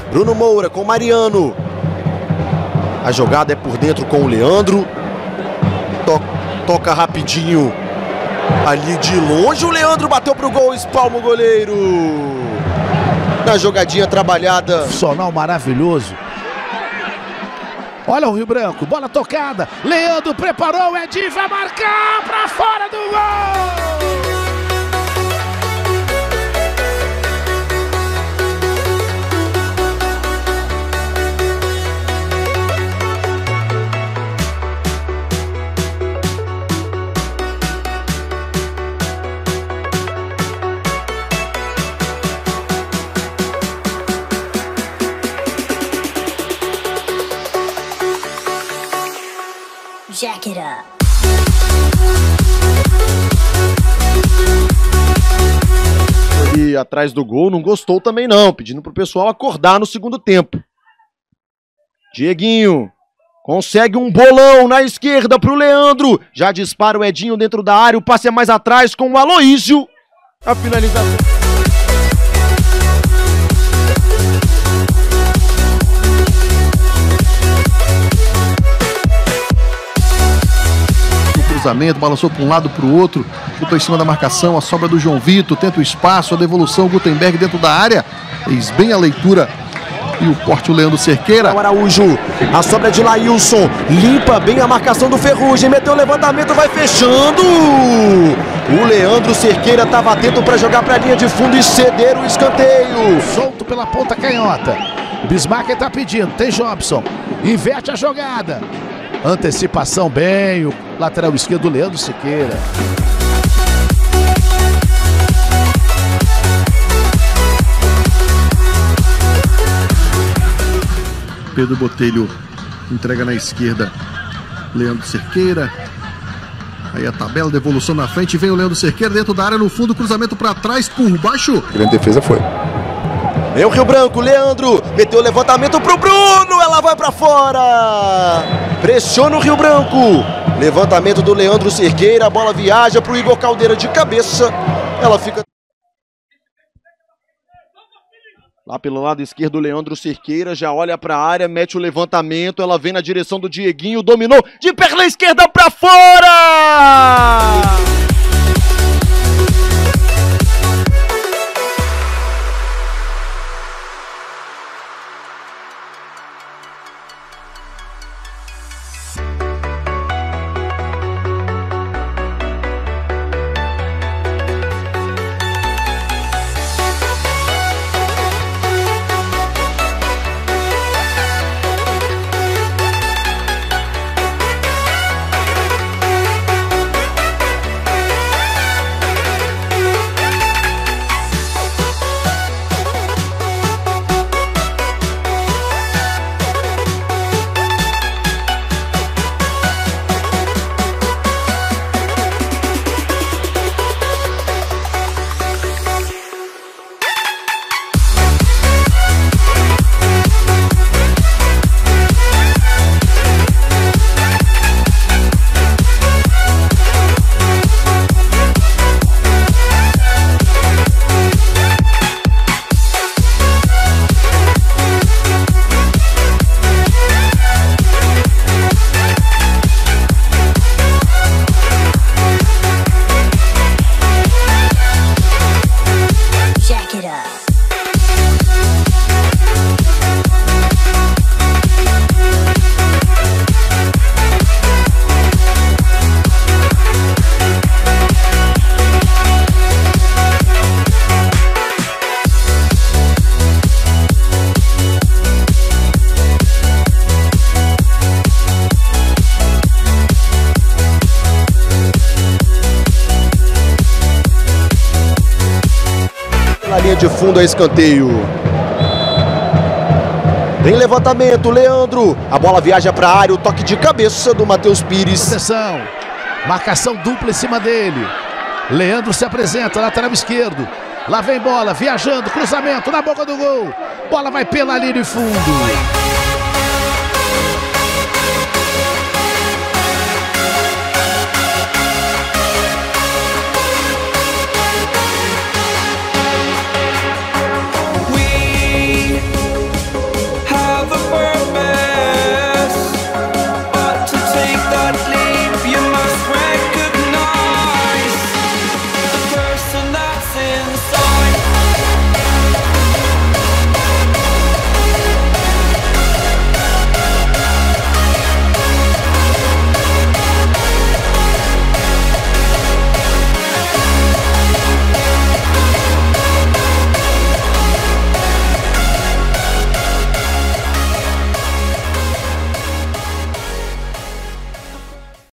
Bruno Moura com Mariano. A jogada é por dentro com o Leandro. Toca rapidinho. Ali de longe o Leandro bateu pro gol, espalma o goleiro. Na jogadinha trabalhada. Profissional maravilhoso. Olha o Rio Branco, bola tocada. Leandro preparou, Edinho vai marcar pra fora do gol. Jack it up. Ali atrás do gol, não gostou também não, pedindo pro pessoal acordar no segundo tempo. Dieguinho consegue um bolão na esquerda pro Leandro, já dispara o Edinho dentro da área, o passe é mais atrás com o Aloísio. A finalização. Cruzamento, balançou para um lado para o outro, botou em cima da marcação, a sobra do João Vitor, tenta o espaço, a devolução, o Gutenberg dentro da área, fez bem a leitura e o corte o Leandro Cerqueira. O Araújo, a sobra de Lailson, limpa bem a marcação do Ferrugem, meteu o levantamento, vai fechando. O Leandro Cerqueira estava atento para jogar para a linha de fundo e ceder o escanteio. Solto pela ponta canhota. O Bismarck está pedindo, tem Jobson, inverte a jogada. Antecipação bem, o lateral esquerdo do Leandro Cerqueira. Pedro Botelho entrega na esquerda, Leandro Cerqueira. Aí a tabela, devolução na frente, vem o Leandro Cerqueira dentro da área, no fundo, cruzamento para trás, por baixo. Grande defesa foi. É o Rio Branco, Leandro, meteu o levantamento pro Bruno, ela vai pra fora. Pressiona o Rio Branco. Levantamento do Leandro Cerqueira, a bola viaja pro Igor Caldeira de cabeça. Ela fica lá pelo lado esquerdo, o Leandro Cerqueira já olha pra área, mete o levantamento, ela vem na direção do Dieguinho, dominou de perna esquerda pra fora. Na linha de fundo é escanteio. Tem levantamento, Leandro. A bola viaja para a área, o toque de cabeça do Matheus Pires. Atenção, marcação dupla em cima dele. Leandro se apresenta, lateral esquerdo. Lá vem bola, viajando, cruzamento na boca do gol. Bola vai pela linha de fundo.